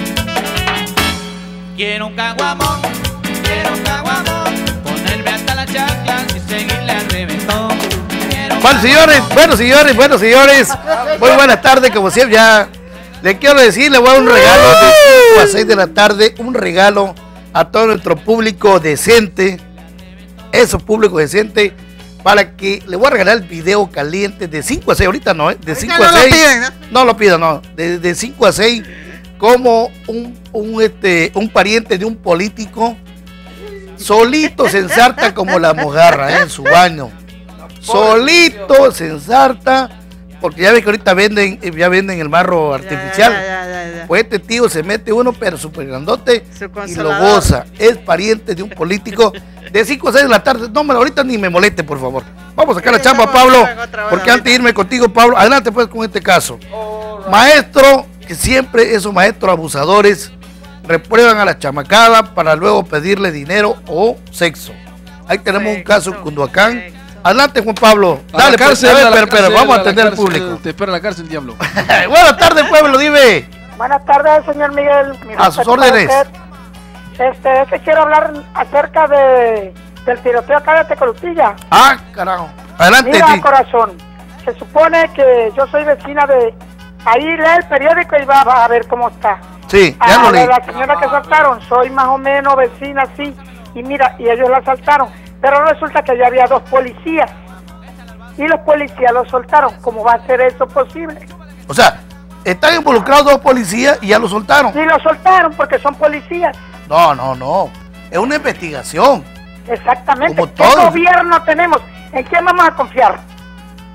Quiero un caguamón, quiero un caguamón. Ponerme hasta las chaclas y seguirle al reventón. Bueno, señores, bueno, señores, bueno, señores. Muy buenas tardes, como siempre ya. Le quiero decir, le voy a dar un regalo de cinco a seis de la tarde, un regalo a todo nuestro público decente, eso público decente, para que le voy a regalar el video caliente de cinco a seis, ahorita no, ¿eh? De cinco a seis, no lo pidan, no, de, de cinco a seis, como un, un, este, un pariente de un político, solito se ensarta como la mojarra, ¿eh? En su baño, solito se ensarta. Porque ya ves que ahorita venden, ya venden el barro artificial. Ya, ya, ya, ya. Pues este tío se mete uno, pero súper grandote y lo goza. Es pariente de un político de cinco a seis de la tarde. No, ahorita ni me moleste, por favor. Vamos a sacar la chamba, Pablo. Porque antes de irme contigo, Pablo, adelante pues con este caso. Maestro, que siempre esos maestros abusadores reprueban a la chamacada para luego pedirle dinero o sexo. Ahí tenemos un caso en Cunduacán. Adelante, Juan Pablo. Dale, cárcel, pues, a ver, a pero, pero cárcel, vamos a a atender al cárcel, público. Te espera la cárcel, diablo. Buenas tardes, pueblo, dime. Buenas tardes, señor Miguel. Mi A sus respeto órdenes. para usted. Este, es que quiero hablar acerca de del tiroteo acá de Tecolutilla. Ah, carajo. Adelante, Mira, sí. corazón, se supone que yo soy vecina de... Ahí lee el periódico y va, va a ver cómo está. Sí, ya Ah, lo leí. de la señora que asaltaron, soy más o menos vecina, sí. Y mira, y ellos la asaltaron. Pero resulta que ya había dos policías. Y los policías los soltaron. ¿Cómo va a ser eso posible? O sea, están involucrados dos policías y ya lo soltaron. Sí, los soltaron porque son policías. No, no, no. Es una investigación. Exactamente. Como ¿Qué todos. gobierno tenemos? ¿En quién vamos a confiar?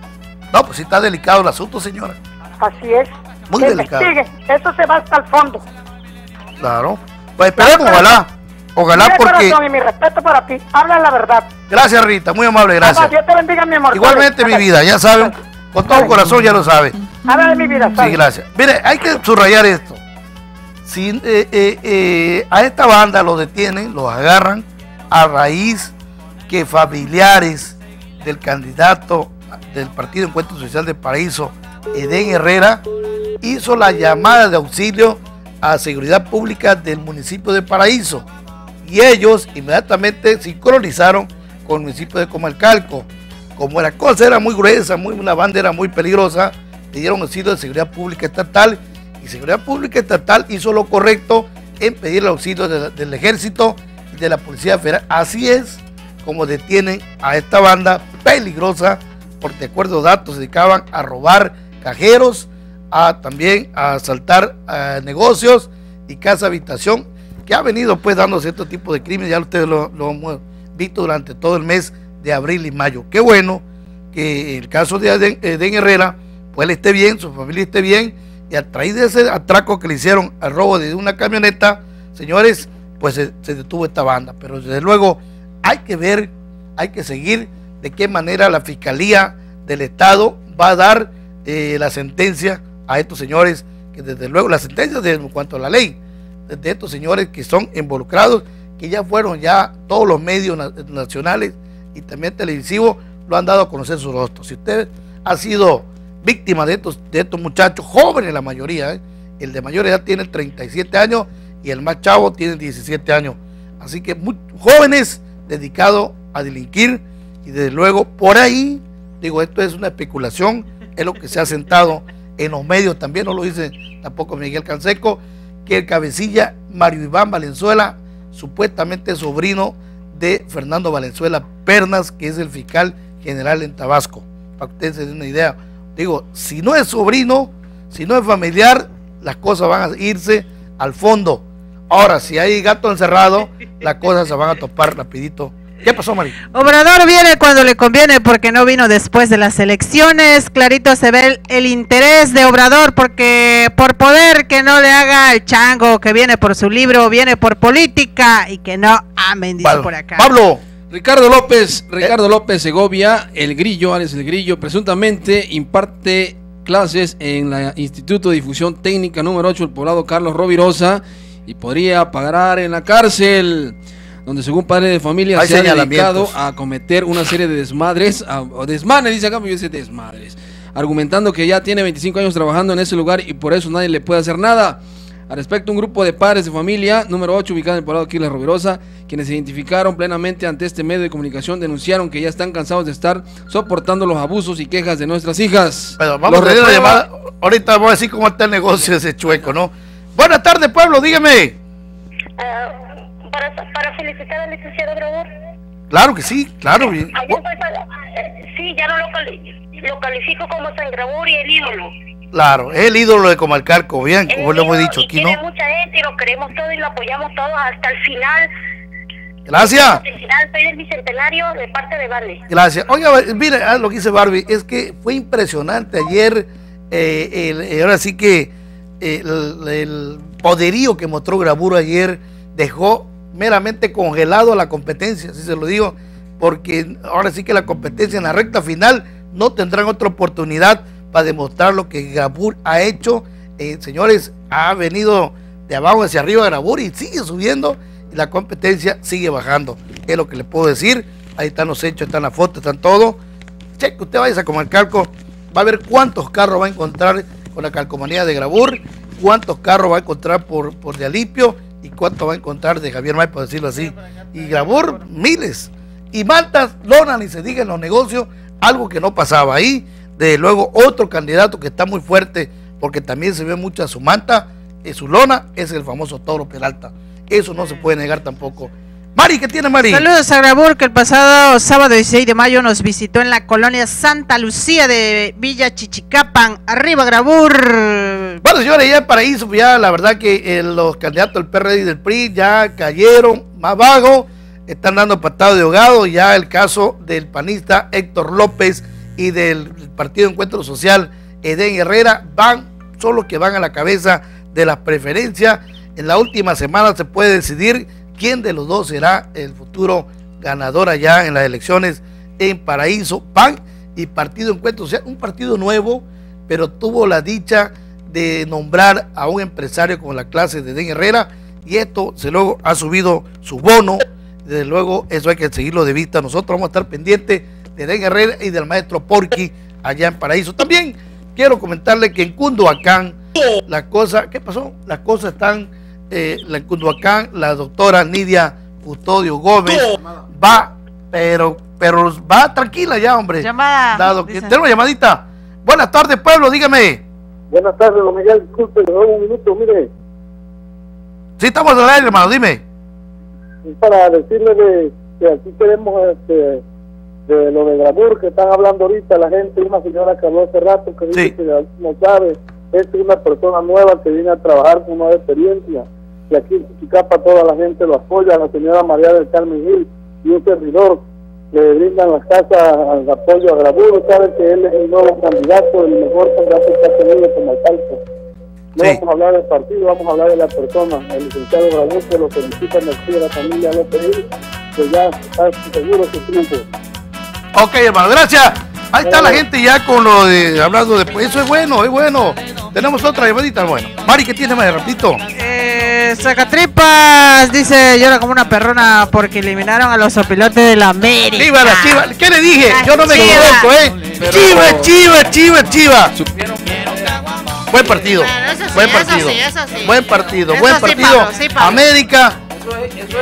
No, pues sí está delicado el asunto, señora. Así es. Muy Que delicado. investigue. Eso se va hasta el fondo. Claro. Pues esperemos, ojalá. Ojalá Mira, porque... corazón, y mi respeto para ti. Habla la verdad. Gracias, Rita, muy amable, gracias. Dios te bendiga, mi amor. Igualmente, mi vida, ya saben, con todo el corazón ya lo sabe. Habla de mi vida, Sí, gracias. Mire, hay que subrayar esto. Si eh, eh, eh, a esta banda lo detienen, los agarran a raíz que familiares del candidato del Partido Encuentro Social del Paraíso, Edén Herrera, hizo la llamada de auxilio a Seguridad Pública del municipio de Paraíso. Y ellos inmediatamente sincronizaron con el municipio de Comalcalco. Como la cosa era muy gruesa, muy, la banda era muy peligrosa, pidieron auxilio de Seguridad Pública Estatal, y Seguridad Pública Estatal hizo lo correcto en pedir el auxilio de, del Ejército y de la Policía Federal. Así es como detienen a esta banda peligrosa, porque de acuerdo a datos se dedicaban a robar cajeros, a también a asaltar a negocios y casa habitación, que ha venido pues dando cierto tipo de crímenes. Ya ustedes lo, lo hemos visto durante todo el mes de abril y mayo. Qué bueno que el caso de Edén, Edén Herrera, pues él esté bien, su familia esté bien, y a raíz de ese atraco que le hicieron al robo de una camioneta, señores, pues se, se detuvo esta banda. Pero desde luego hay que ver, hay que seguir de qué manera la Fiscalía del Estado va a dar eh, la sentencia a estos señores, que desde luego la sentencia de, en cuanto a la ley, de estos señores que son involucrados, que ya fueron, ya todos los medios na nacionales y también televisivos lo han dado a conocer sus rostros. Si usted ha sido víctima de estos, de estos muchachos jóvenes, la mayoría, ¿eh? El de mayor edad tiene treinta y siete años y el más chavo tiene diecisiete años, así que muy jóvenes dedicados a delinquir, y desde luego por ahí, digo, esto es una especulación, es lo que se ha sentado en los medios, también no lo dice tampoco Miguel Canseco, que el cabecilla Mario Iván Valenzuela, supuestamente sobrino de Fernando Valenzuela Pernas, que es el fiscal general en Tabasco, para que ustedes se den una idea. Digo, si no es sobrino, si no es familiar, las cosas van a irse al fondo. Ahora, si hay gato encerrado, las cosas se van a topar rapidito. ¿Qué pasó, Mari? Obrador viene cuando le conviene, porque no vino después de las elecciones. Clarito se ve el, el interés de Obrador, porque por poder que no le haga el chango, que viene por su libro, viene por política, y que no amen, dice Pablo, por acá. Pablo. Ricardo López, Ricardo López Segovia, el Grillo, Alex el Grillo, presuntamente imparte clases en la Instituto de Difusión Técnica número ocho, el poblado Carlos Rovirosa, y podría pagar en la cárcel, donde según padre de familia Hay se ha dedicado a cometer una serie de desmadres, a, o desmanes, dice acá, pero yo dice desmadres, argumentando que ya tiene veinticinco años trabajando en ese lugar y por eso nadie le puede hacer nada. Al respecto, un grupo de padres de familia, número ocho, ubicado en el poblado Carlos Rovirosa, quienes se identificaron plenamente ante este medio de comunicación, denunciaron que ya están cansados de estar soportando los abusos y quejas de nuestras hijas. Bueno, vamos a tener una llamada. Ahorita vamos a decir cómo está el negocio de ese chueco, ¿no? Buenas tardes, pueblo, dígame. Uh, para, para felicitar al licenciado Grabur. Claro que sí, claro. Bien. Ayer fue, eh, sí, ya no lo, cali lo califico como San Grabur y el ídolo. Claro, es el ídolo de Comalcalco, bien, como lo hemos dicho aquí, ¿no? Tiene mucha gente y lo queremos todos y lo apoyamos todos hasta el final. Gracias. Hasta el final, soy del bicentenario de parte de Barbie. Gracias. Oiga, mire, ah, lo que dice Barbie, es que fue impresionante ayer, eh, el, eh, ahora sí que eh, el, el poderío que mostró Grabur ayer dejó meramente congelado a la competencia, así se lo digo, porque ahora sí que la competencia en la recta final no tendrán otra oportunidad para demostrar lo que Grabur ha hecho. Eh, señores, ha venido de abajo hacia arriba Grabur y sigue subiendo, y la competencia sigue bajando, es lo que le puedo decir. Ahí están los hechos, están las fotos, están todo. Cheque, usted vaya a Comalcalco, va a ver cuántos carros va a encontrar con la calcomanía de Grabur, cuántos carros va a encontrar por, por de Alipio, y cuánto va a encontrar de Javier May, por decirlo así. Y Grabur, miles. Y mantas, lona, ni se diga en los negocios, algo que no pasaba ahí. De luego, otro candidato que está muy fuerte, porque también se ve mucho a su manta, en su lona, es el famoso Toro Peralta. Eso no se puede negar tampoco. Mari, ¿qué tiene, Mari? Saludos a Grabur, que el pasado sábado dieciséis de mayo nos visitó en la colonia Santa Lucía de Villa Chichicapan. Arriba, Grabur. Bueno, señores, ya en Paraíso, ya la verdad que eh, los candidatos del P R D y del P R I ya cayeron más vago, están dando patado de ahogado. Ya el caso del panista Héctor López, y del Partido Encuentro Social, Edén Herrera, van, son los que van a la cabeza de las preferencias. En la última semana se puede decidir quién de los dos será el futuro ganador allá en las elecciones en Paraíso. P A N y Partido Encuentro Social, un partido nuevo, pero tuvo la dicha de nombrar a un empresario con la clase de Edén Herrera, y esto se luego ha subido su bono. Desde luego eso hay que seguirlo de vista. Nosotros vamos a estar pendientes de Edén Herrera y del maestro Porky allá en Paraíso. También quiero comentarle que en Cunduacán la cosa, ¿qué pasó? Las cosas están, eh, en Cunduacán, la doctora Nidia Custodio Gómez va, pero, pero va tranquila ya, hombre. Llamada. Dado que tenemos llamadita. Buenas tardes, pueblo, dígame. Buenas tardes, don Miguel, disculpe, le doy un minuto, mire. Sí, estamos al aire, hermano, dime. Para decirle de, que aquí tenemos este, de lo de Gramur que están hablando ahorita la gente, una señora que habló hace rato que dice sí. que no sabe, es una persona nueva que viene a trabajar con nueva experiencia, y aquí en Chichicapa toda la gente lo apoya, la señora María del Carmen Gil y un servidor le brindan las casas al apoyo a Gramur. Saben que él es el nuevo candidato, el mejor candidato que ha tenido como alcalde. No sí. vamos a hablar del partido, vamos a hablar de la persona. El licenciado Gramur, que lo felicita en la familia López Gil, que ya está seguro su triunfo. Ok, hermano, gracias. Ahí está la gente ya con lo de, hablando de, eso es bueno, es bueno. Tenemos otra llamadita, bueno. Mari, ¿qué tiene más de rapidito? Eh, Sacatripas, dice, llora como una perrona porque eliminaron a los opilotes de la América. Chiva, la Chiva, ¿qué le dije? Yo no me conozco, ¿eh? Pero... Chiva, Chiva, Chiva, Chiva. Buen partido, bueno, sí, buen partido, eso sí, eso sí. buen partido, eso buen sí, partido, Pablo, sí, Pablo. América, eso es, eso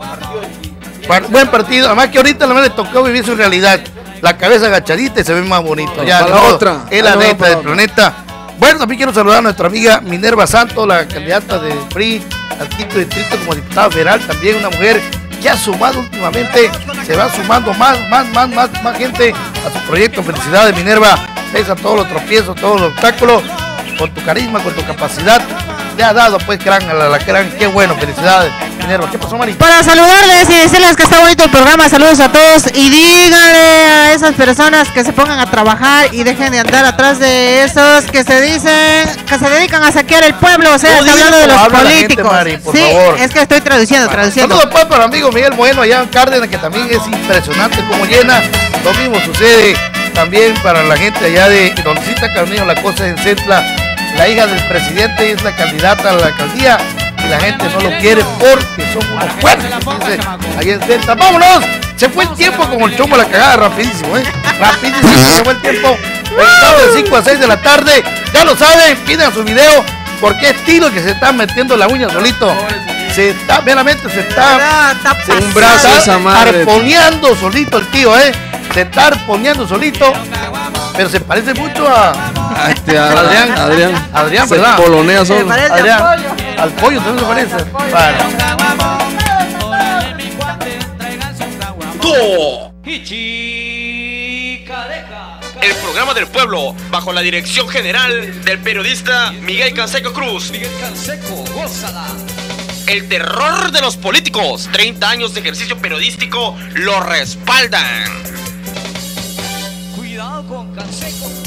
es. Buen partido, además que ahorita la le tocó vivir su realidad, la cabeza agachadita y se ve más bonito, no, ya, la otra, es la neta del planeta. Bueno, también quiero saludar a nuestra amiga Minerva Santos, la candidata de P R I al quinto distrito como diputada federal, también una mujer que ha sumado últimamente, se va sumando más, más, más, más, más gente a su proyecto. Felicidades, Minerva, pese a todos los tropiezos, todos los obstáculos, con tu carisma, con tu capacidad, le ha dado pues gran a la, la gran, qué bueno, felicidades, Minerva. ¿Qué pasó, Mari? Para saludarles y decirles que está bonito el programa, saludos a todos y díganle a esas personas que se pongan a trabajar y dejen de andar atrás de esos que se dicen, que se dedican a saquear el pueblo, o sea, está hablando de los políticos. Gente, Mari, por sí, favor. Es que estoy traduciendo, bueno, traduciendo. Saludos pues para el amigo Miguel Bueno allá en Cárdenas, que también es impresionante cómo llena. Lo mismo sucede también para la gente allá de donde sí está Carmino, la cosa en Centla. La hija del presidente es la candidata a la alcaldía y la gente no lo quiere porque son unos fuertes. Ahí en Centla. ¡Vámonos! Se fue el tiempo como el chombo a la cagada, rapidísimo, ¿eh? Rapidísimo, se fue el tiempo. De cinco a seis de la tarde. Ya lo saben, pidan su video porque es Tilo que se está metiendo la uña solito. Se está, veramente se está, se un brazo está arponeando solito el tío, ¿eh? Se está arponeando solito. Pero se parece mucho a, a, este, a Adrián, Adrián, Adrián, ¿verdad? Polonea son. Se parece Adrián, al pollo. Al pollo también se parece. Para. El programa del pueblo, bajo la dirección general del periodista Miguel Canseco Cruz. Miguel Canseco, gózala. El terror de los políticos, treinta años de ejercicio periodístico lo respaldan. Cuidado con Canseco.